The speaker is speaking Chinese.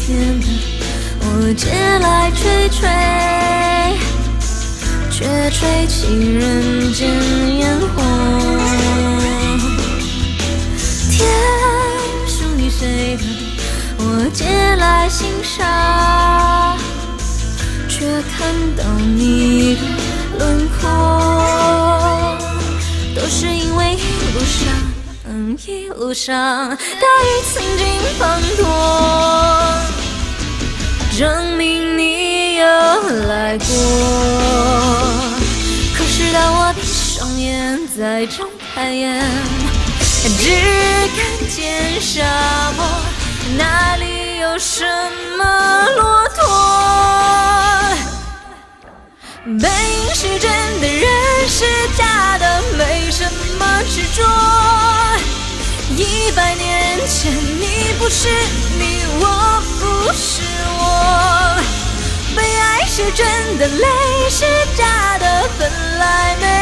天的我借来吹吹，却吹起人间烟火。天属于谁的我借来欣赏，却看到你的轮廓，都是因为一路上大雨曾经滂沱，证明你有来过。可是当我闭上眼，再睁开眼，只看见沙漠，哪里有什么骆驼？背影是真的，人是假的，没什么执着。100年前，你不是你，我不是我。被爱是真的，泪是假的，本来没